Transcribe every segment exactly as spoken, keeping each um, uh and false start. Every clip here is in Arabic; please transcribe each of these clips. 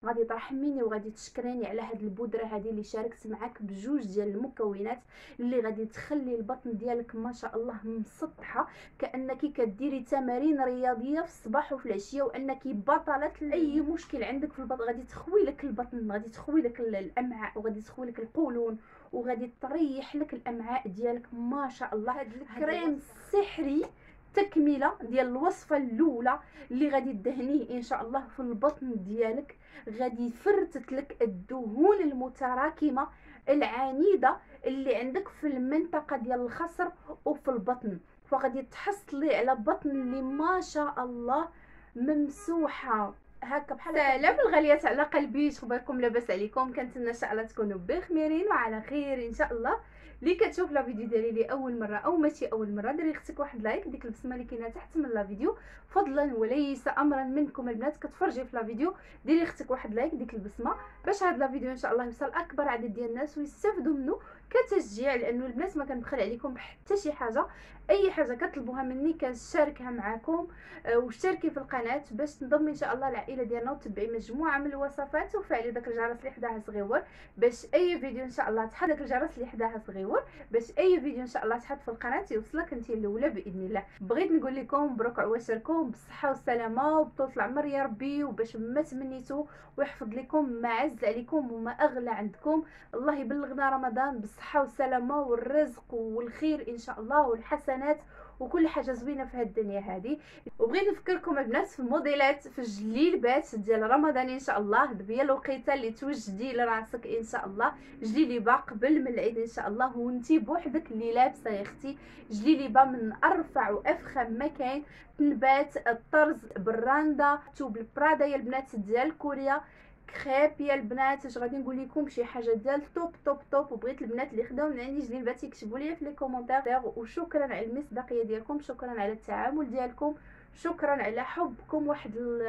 غادي ترحميني وغادي تشكريني على هاد البودره هذه اللي شاركت معاك بجوج ديال المكونات اللي غادي تخلي البطن ديالك ما شاء الله مسطحه، كانك كديري تمارين رياضيه في الصباح وفي العشيه، وانك بطله اي مشكل عندك في البطن. غادي تخوي لك البطن، غادي تخوي لك الامعاء، وغادي تخوي لك القولون، وغادي تريح لك الامعاء ديالك ما شاء الله. هاد الكريم السحري تكمله ديال الوصفه الاولى اللي غادي تدهنيه ان شاء الله في البطن ديالك، غادي يفرتت لك الدهون المتراكمه العنيده اللي عندك في المنطقه ديال الخصر وفي البطن، فغادي تحصلي على بطن اللي ما شاء الله ممسوحه هكا بحال سلام الغاليات على قلبي. شخباركم؟ لاباس عليكم؟ كنتمنى ان شاء الله تكونوا بخيرين وعلى خير ان شاء الله. اللي كتشوف لا فيديو ديالي لاول مره او ماشي اول مره، ديري اختك واحد لايك، ديك البسمه اللي كاينه تحت من لا فيديو فضلا وليس امرا منكم البنات كتفرجي في لا فيديو، ديري اختك واحد لايك ديك البسمه باش هاد لا فيديو ان شاء الله يوصل اكبر عدد ديال الناس ويستافدوا منه كتشجيع، لانه البنات ما كنبخل عليكم بحتى شي حاجه. اي حاجه كتطلبوها مني كنشاركها معكم، واشتركي في القناه باش تنضمي ان شاء الله العائله ديالنا وتبعي مجموعه من الوصفات، وفعلي داك الجرس اللي حداها صغيور باش اي فيديو ان شاء الله تحط داك الجرس اللي حداها صغيور باش اي فيديو ان شاء الله تحط في القناه يوصلك انت الاولى باذن الله. بغيت نقول لكم مبروك عواشركم بالصحه والسلامه وبطول العمر يا ربي، وباش ما تمنيتوا ويحفظ لكم ما عز عليكم وما اغلى عندكم. الله يبلغنا رمضان بالصحه والسلامه والرزق والخير ان شاء الله والحسنات وكل حاجه زوينه في هاد الدنيا هذه. وبغيت نفكركم البنات في الموديلات في الجليلبات ديال رمضان ان شاء الله، دابا هي الوقيته اللي توجدي لراسك ان شاء الله، جليلبه قبل من العيد ان شاء الله، وانتي بوحدك اللي لابسه يا اختي جليلبه من ارفع وافخم ما كاين، تنبات الطرز بالراندا توب البرادا يا البنات ديال كوريا، كريب يا البنات. اش غادي نقول لكم شي حاجه ديال توب توب توب. وبغيت البنات اللي خداو من عندي جليلبات يكتبوا لي في لي كومونتير، وشكرا على المصداقيه ديالكم، شكرا على التعامل ديالكم، شكرا على حبكم، واحد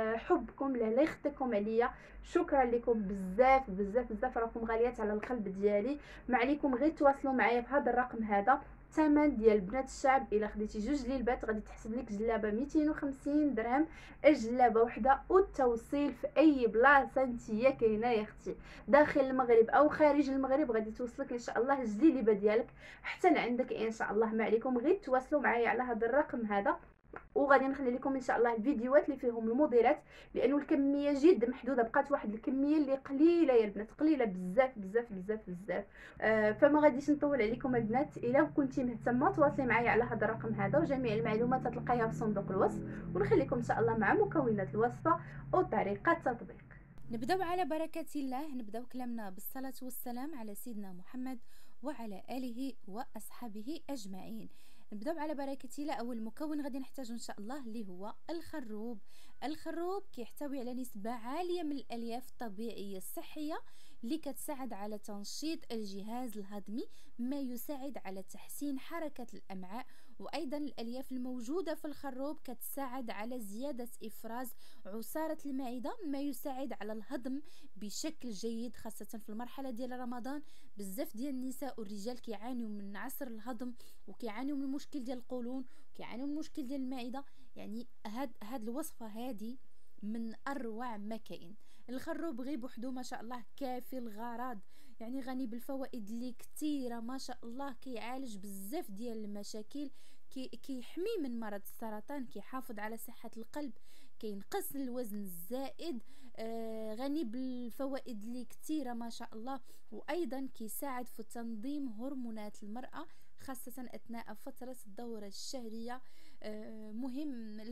حبكم لا يخطيكم عليا، شكرا لكم بزاف بزاف بزاف، راكم غاليات على القلب ديالي. ما عليكم غير تواصلوا معايا بهذا الرقم هذا. الثمن ديال بنات الشعب الا خديتي جوج ليلبات غادي تحسب لك جلابه مئتين وخمسين درهم الجلابه وحده، والتوصيل في اي بلاصه نتيا كاينه يا اختي داخل المغرب او خارج المغرب غادي توصلك ان شاء الله الجليبه ديالك حتى لعندك ان شاء الله. ما عليكم غير تواصلوا معايا على هذا الرقم هذا، وغادي نخلي لكم ان شاء الله الفيديوهات اللي فيهم الموديلات، لانه الكميه جد محدوده، بقات واحد الكميه اللي قليله يا البنات، قليله بزاف بزاف بزاف بزاف. آه فما غاديش نطول عليكم البنات. الا كنتي مهتمه تواصلي معايا على هذا الرقم هذا، وجميع المعلومات تلقايها في صندوق الوصف، ونخليكم ان شاء الله مع مكونات الوصفه وطريقه التطبيق. نبداو على بركه الله، نبداو كلامنا بالصلاه والسلام على سيدنا محمد وعلى اله واصحابه اجمعين. نبداو على بركه الله. اول مكون غادي نحتاجو ان شاء الله اللي هو الخروب. الخروب كيحتوي على نسبه عاليه من الالياف الطبيعيه الصحيه اللي كتساعد على تنشيط الجهاز الهضمي، ما يساعد على تحسين حركه الامعاء. وايضا الالياف الموجوده في الخروب كتساعد على زياده افراز عصاره المعده، ما يساعد على الهضم بشكل جيد، خاصه في المرحله ديال رمضان. بزاف ديال النساء والرجال كيعانيوا من عسر الهضم، وكيعانيوا من مشكل ديال القولون، وكيعانيوا من مشكل ديال المعده. يعني هاد هاد الوصفه هذه من اروع ما كاين. الخروب غير بوحدو ما شاء الله كافي الغرض، يعني غني بالفوائد اللي كثيره ما شاء الله، كيعالج بزاف ديال المشاكل، كي كيحمي من مرض السرطان، كيحافظ على صحه القلب، كينقص الوزن الزائد، آه غني بالفوائد اللي كثيره ما شاء الله. وايضا كيساعد في تنظيم هرمونات المراه خاصه اثناء فتره الدوره الشهريه، آه مهم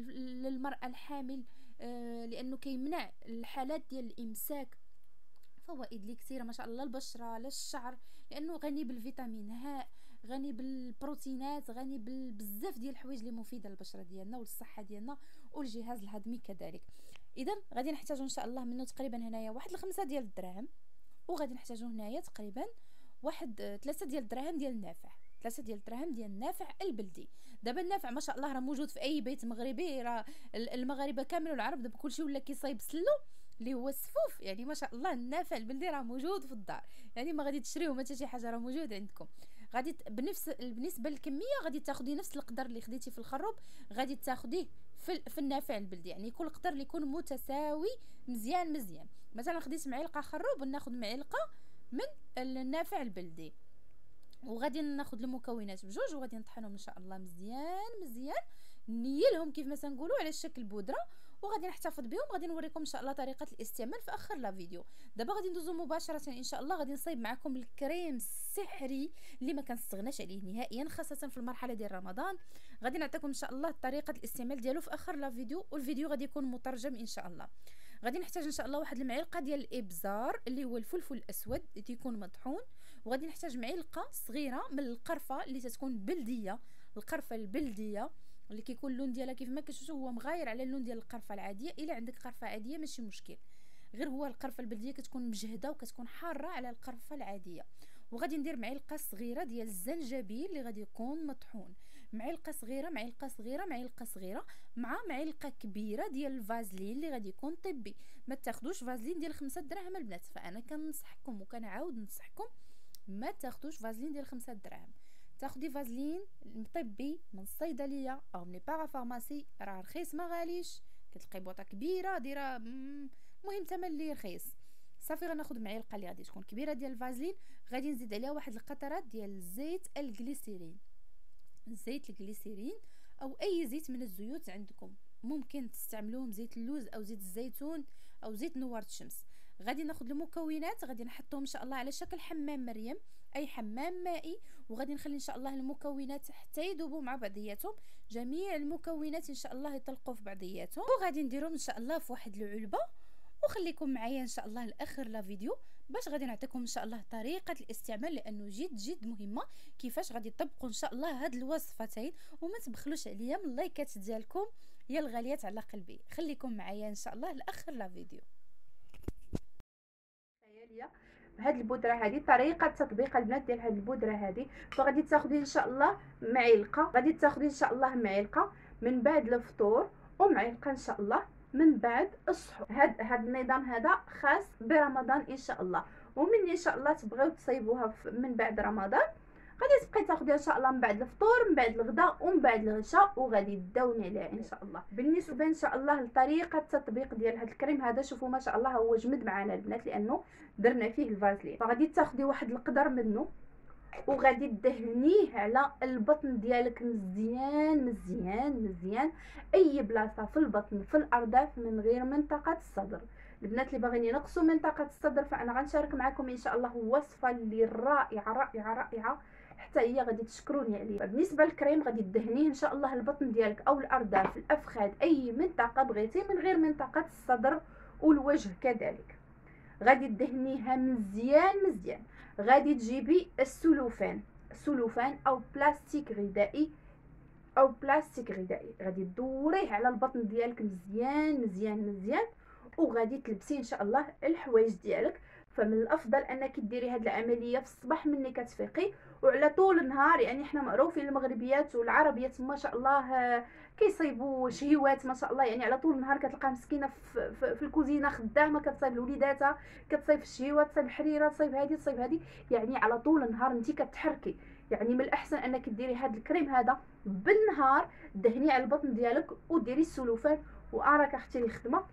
للمراه الحامل، آه لانه كيمنع الحالات ديال الامساك. فوائد لي كثيره ما شاء الله للبشره للشعر، لانه غني بالفيتامين ه، غني بالبروتينات، غني بزاف ديال الحوايج اللي مفيده للبشره ديالنا وللصحه ديالنا والجهاز الهضمي كذلك. اذا غادي نحتاجو ان شاء الله منه تقريبا هنايا واحد الخمسة ديال الدراهم، وغادي نحتاجو هنايا تقريبا واحد ثلاثة ديال الدراهم ديال النافع، ثلاثة ديال الدراهم ديال النافع البلدي. دابا النافع ما شاء الله راه موجود في اي بيت مغربي، راه المغاربه كامل والعرب دابا كلشي ولا كيصايب سلو اللي هو السفوف، يعني ما شاء الله النافع البلدي راه موجود في الدار، يعني ما غادي تشريوه حتى شي حاجه، راه موجود عندكم. غادي بنفس بالنسبه للكميه غادي تاخدي نفس القدر اللي خديتي في الخروب غادي تاخديه في, في النافع البلدي. يعني كل قدر اللي يكون متساوي مزيان مزيان. مثلا خديت معلقه خروب وناخذ معلقه من النافع البلدي، وغادي ناخذ المكونات بجوج وغادي نطحنهم ان شاء الله مزيان مزيان، نيلهم كيف ما تنقولوا على شكل بودره، وغادي نحتفظ بهم. غادي نوريكم ان شاء الله طريقه الاستعمال في اخر لا فيديو. دابا غادي ندوزو مباشره ان شاء الله، غادي نصايب معكم الكريم السحري اللي ما كنستغناش عليه نهائيا، خاصه في المرحله ديال رمضان. غادي نعطيكم ان شاء الله طريقه الاستعمال ديالو في اخر لا فيديو، والفيديو غادي يكون مترجم ان شاء الله. غادي نحتاج ان شاء الله واحد المعلقه ديال الابزار اللي هو الفلفل الاسود اللي تيكون مطحون، وغادي نحتاج معلقه صغيره من القرفه اللي تتكون بلديه، القرفه البلديه اللي كيكون اللون ديالها كيف ما كتشوفوا هو مغاير على اللون ديال القرفه العاديه. الا عندك قرفه عاديه ماشي مشكل، غير هو القرفه البلديه كتكون مجهده وكتكون حاره على القرفه العاديه. وغادي ندير معلقه صغيره ديال الزنجبيل اللي غادي يكون مطحون، معلقه صغيره معلقه صغيره معلقه صغيره مع معلقه كبيره ديال الفازلين اللي غادي يكون طبي. ما تاخذوش فازلين ديال خمسة دراهم البنات، فانا كننصحكم وكنعاود ننصحكم ما تاخذوش فازلين ديال خمسة دراهم، تاخدي فازلين طبي من الصيدليه او من بارافارماسي، راه رخيص ما غاليش، كتلقاي بوطه كبيره دايره مهم ثمن اللي رخيص. صافي غناخذ معلقه اللي غادي تكون كبيره ديال الفازلين، غادي نزيد عليها واحد القطرات ديال زيت الجليسيرين، زيت الجليسيرين او اي زيت من الزيوت عندكم، ممكن تستعملوهم زيت اللوز او زيت الزيتون او زيت نوار الشمس. غادي ناخذ المكونات غادي نحطهم ان شاء الله على شكل حمام مريم، اي حمام مائي، وغادي نخلي ان شاء الله المكونات حتى يذوبوا مع بعضياتهم، جميع المكونات ان شاء الله يطلقوا في بعضياتهم، وغادي نديرهم ان شاء الله في واحد العلبه. وخليكم معايا ان شاء الله لاخر لا فيديو باش غادي نعطيكم ان شاء الله طريقه الاستعمال، لانه جد جد مهمه كيفاش غادي تطبقوا ان شاء الله هاد الوصفتين. وما تبخلوش عليا من اللايكات ديالكم يا الغاليات على قلبي. خليكم معايا ان شاء الله لاخر لا فيديو. هاد البودره هذه طريقه تطبيق البنات ديال هاد البودره هذه. فغادي تاخذي ان شاء الله معلقه، غادي تاخذي ان شاء الله معلقه من بعد الفطور، ومعلقه ان شاء الله من بعد السحور. هاد هاد النظام هذا خاص برمضان ان شاء الله، ومن ان شاء الله تبغيو تصايبوها من بعد رمضان غادي تبقاي تاخديها ان شاء الله من بعد الفطور من بعد الغداء ومن بعد العشاء، وغادي تداومي عليها ان شاء الله. بالنسبه ان شاء الله لطريقه التطبيق ديال هذا الكريم هذا، شوفوا ما شاء الله هو جمد معنا البنات لانه درنا فيه الفازلين. فغادي تاخدي واحد القدر منه وغادي تدهنيه على البطن ديالك مزيان مزيان مزيان، اي بلاصه في البطن في الارداف من غير منطقه الصدر. البنات اللي باغيين ينقصوا منطقه الصدر فانا غنشارك معكم ان شاء الله وصفه اللي رائعه رائعه رائعه حتى هي غادي تشكروني عليه. بالنسبه للكريم غادي تدهنيه ان شاء الله البطن ديالك او الارداف الافخاذ اي منطقه بغيتي من غير منطقه الصدر والوجه كذلك. غادي تدهنيها مزيان مزيان. غادي تجيبي السلوفان، السلوفان او بلاستيك غذائي او بلاستيك غذائي، غادي تدوريه على البطن ديالك مزيان مزيان مزيان، وغادي تلبسي ان شاء الله الحوايج ديالك. فمن الافضل انك ديري هذه العمليه في الصباح ملي كتفيقي وعلى طول النهار. يعني حنا معروفين المغربيات والعربيات ما شاء الله كيصايبوا شهيوات ما شاء الله، يعني على طول النهار كتلقى مسكينه في, في, في الكوزينه خدامه كتصايب لوليداتها، كتصايب الشهيوات، تصايب حريره، تصايب هذه تصايب هذه، يعني على طول النهار انت كتحركي. يعني من الاحسن انك ديري هذا الكريم هذا بالنهار، دهني على البطن ديالك وديري السلوفان، واراك اختي الخدمه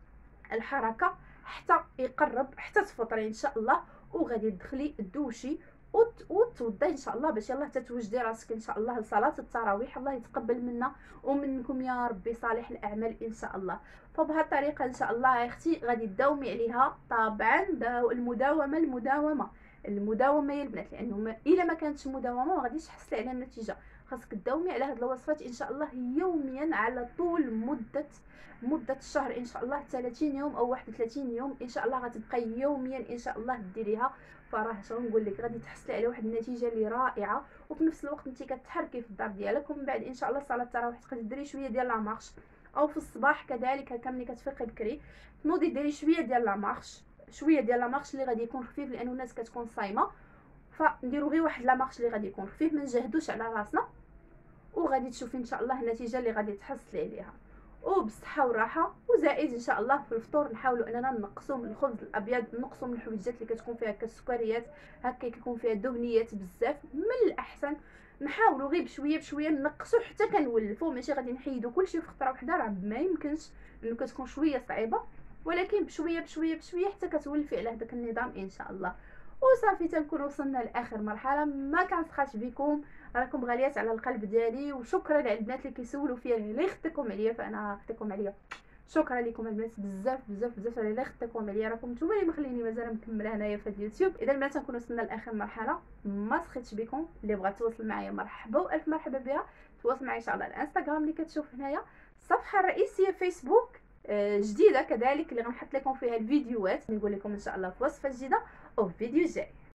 الحركه حتى يقرب حتى تفطري ان شاء الله. وغادي تدخلي دوشي وتوضي ان شاء الله باش يلاه تتوجدي راسك ان شاء الله لصلاه التراويح. الله يتقبل منا ومنكم يا ربي صالح الاعمال ان شاء الله. فبهذه الطريقه ان شاء الله يا اختي غادي تداومي عليها. طبعا المداومه المداومه المداومه يا البنات، لانه الا ما كانتش مداومه ما غاديش تحصلي على النتيجه. خاصك تداومي على هاد الوصفات ان شاء الله يوميا على طول مده مده الشهر ان شاء الله ثلاثين يوم او واحد وثلاثين يوم ان شاء الله غتبقاي يوميا ان شاء الله ديريها. فراه شنو نقول لك غادي تحصلي على واحد النتيجه اللي رائعه، وفي نفس الوقت انت كتحركي في الدار ديالك. ومن بعد ان شاء الله صلاه التراويح تقدري ديري شويه ديال لا مارش، او في الصباح كذلك هكا ملي كتفيقي بكري تنوضي ديري شويه ديال لا مارش، شويه ديال لا مارش اللي غادي يكون خفيف لانه الناس كتكون صايمه. فنديروا غير واحد لا مارش اللي غادي يكون خفيف، ما نجهدوش على راسنا، وغادي تشوفي ان شاء الله النتيجه اللي غادي تحصلي عليها. وبصحه وراحه. وزائد ان شاء الله في الفطور نحاولوا اننا نقصوا من الخبز الابيض، نقصوا من الحويجات اللي كتكون فيها كالسكريات هكا كيكون فيها دهنيات بزاف. من الاحسن نحاولوا غير بشويه بشويه نقصوا حتى كنولفوا، ماشي غادي نحيدوا كلشي في خطره وحده، راه ما يمكنش انه كتكون شويه صعيبه، ولكن بشويه بشويه بشويه حتى كتولفي على هذاك النظام ان شاء الله. وصافي تنكون وصلنا لاخر مرحله. ما كنسخاش بكم، راكم غاليات على القلب ديالي، وشكرا على البنات اللي كيسولوا فيا اللي خدتكم عليا، فانا خدتكم عليا شكرا لكم البنات بزاف بزاف بزاف على اللي خدتكم عليا، راكم نتوما اللي مخليني مازال مكمله هنايا في اليوتيوب. اذا البنات نكون وصلنا لاخر مرحله، ما سخيتش بكم، اللي بغات تواصل معايا مرحبا والف مرحبا بها، تواصل معايا ان شاء الله الانستغرام اللي كتشوف هنايا، الصفحه الرئيسيه فيسبوك جديده كذلك اللي غنحط لكم فيها الفيديوهات، نقول لكم ان شاء الله في وصفه جديده او في فيديو جاي.